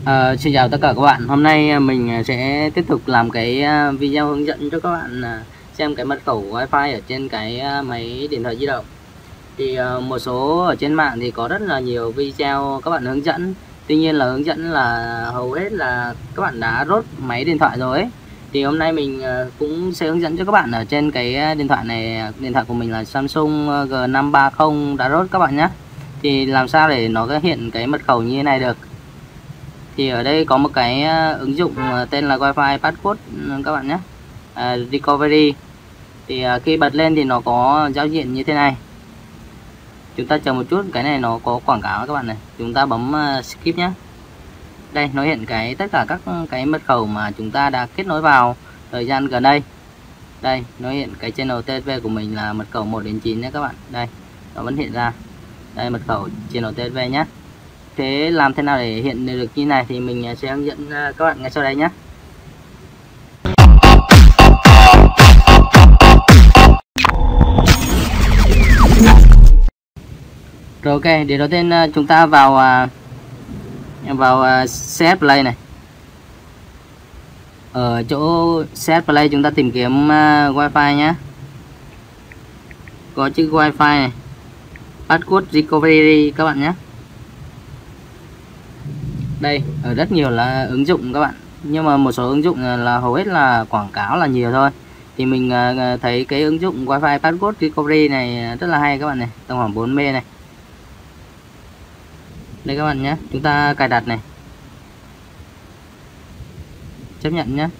Xin chào tất cả các bạn. Hôm nay mình sẽ tiếp tục làm cái video hướng dẫn cho các bạn xem cái mật khẩu Wi-Fi ở trên cái máy điện thoại di động. Thì một số ở trên mạng thì có rất là nhiều video các bạn hướng dẫn. Tuy nhiên là hướng dẫn là hầu hết là các bạn đã rốt máy điện thoại rồi ấy. Thì hôm nay mình cũng sẽ hướng dẫn cho các bạn ở trên cái điện thoại này. Điện thoại của mình là Samsung G530 đã rốt các bạn nhé. Thì làm sao để nó hiện cái mật khẩu như thế này được? Thì ở đây có một cái ứng dụng tên là Wi-Fi Password các bạn nhé, Recovery. Thì khi bật lên thì nó có giao diện như thế này. Chúng ta chờ một chút, cái này nó có quảng cáo các bạn này, chúng ta bấm skip nhé. Đây nó hiện tất cả các cái mật khẩu mà chúng ta đã kết nối vào thời gian gần đây. Đây nó hiện cái channel TSV của mình là mật khẩu 1 đến 9 nhé các bạn. Đây nó vẫn hiện ra, đây mật khẩu channel TSV nhé. Thế làm thế nào để hiện được như này thì mình sẽ hướng dẫn các bạn ngay sau đây nhé. Rồi ok, để đầu tiên chúng ta vào CS Play này. Ở chỗ CS Play chúng ta tìm kiếm Wi-Fi nhé. Có chữ Wi-Fi này, Password Recovery các bạn nhé. Đây ở rất nhiều là ứng dụng các bạn, nhưng mà một số ứng dụng là hầu hết là quảng cáo là nhiều thôi. Thì mình thấy cái ứng dụng Wi-Fi Password Recovery này rất là hay các bạn này, tầm khoảng 4 MB này. Đây các bạn nhé, chúng ta cài đặt này, chấp nhận nhé.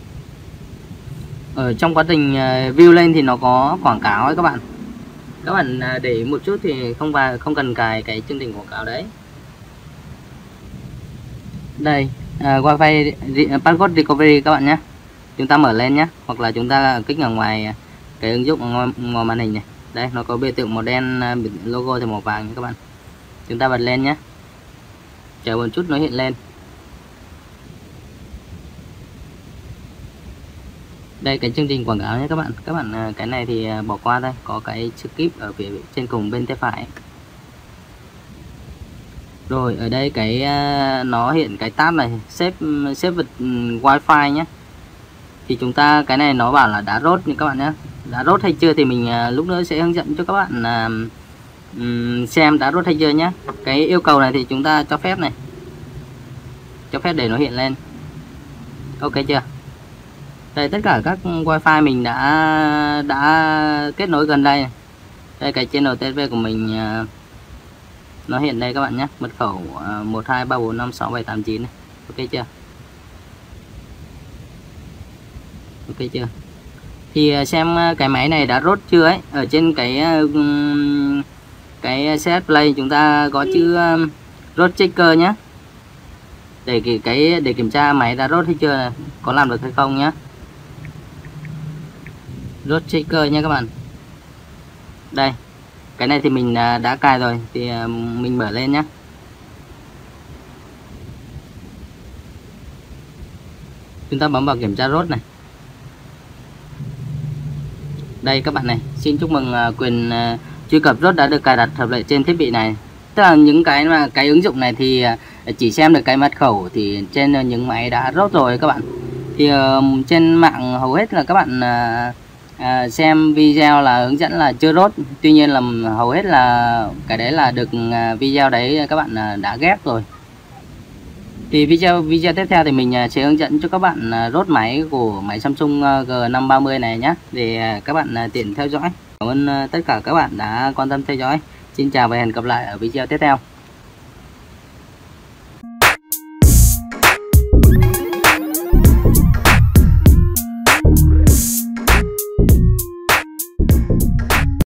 Ở trong quá trình view lên thì nó có quảng cáo ấy các bạn. Các bạn để ý một chút thì không cần cài cái chương trình quảng cáo đấy. Đây Wi-Fi Password Recovery các bạn nhé. Chúng ta mở lên nhé, hoặc là chúng ta kích ở ngoài cái ứng dụng ngoài màn hình này. Đây nó có biểu tượng màu đen, logo thì màu vàng nha các bạn. Chúng ta bật lên nhé, chờ một chút nó hiện lên. Đây cái chương trình quảng cáo nhé các bạn. Các bạn cái này thì bỏ qua thôi, có cái skip ở phía trên cùng bên tay phải. Rồi ở đây cái nó hiện cái tab này, save with Wi-Fi nhé. Thì chúng ta cái này nó bảo là đã rốt như các bạn nhé. Đã rốt hay chưa thì mình lúc nữa sẽ hướng dẫn cho các bạn xem đã rốt hay chưa nhé. Cái yêu cầu này thì chúng ta cho phép này, cho phép để nó hiện lên. Ok chưa? Đây tất cả các Wi-Fi mình đã kết nối gần đây này. Đây cái channel TSV của mình nó hiện đây các bạn nhé, mật khẩu 12345678 này. Ok chưa? Ok chưa? Thì xem cái máy này đã rốt chưa ấy. Ở trên cái CS Play chúng ta có chữ rốt checker nhé. Để kiểm tra máy đã rốt hay chưa, có làm được hay không nhé. Rốt checker nha các bạn. Đây cái này thì mình đã cài rồi, thì mình mở lên nhé. Chúng ta bấm vào kiểm tra rốt này. Đây các bạn này, xin chúc mừng quyền truy cập rốt đã được cài đặt hợp lệ trên thiết bị này. Tức là những cái ứng dụng này thì chỉ xem được cái mật khẩu thì trên những máy đã rốt rồi các bạn. Thì trên mạng hầu hết là các bạn xem video là hướng dẫn là chưa rốt. Tuy nhiên là hầu hết là cái đấy là được video đấy các bạn đã ghép rồi. Thì video tiếp theo thì mình sẽ hướng dẫn cho các bạn rốt máy của máy Samsung G530 này nhé, để các bạn tiện theo dõi. Cảm ơn tất cả các bạn đã quan tâm theo dõi. Xin chào và hẹn gặp lại ở video tiếp theo.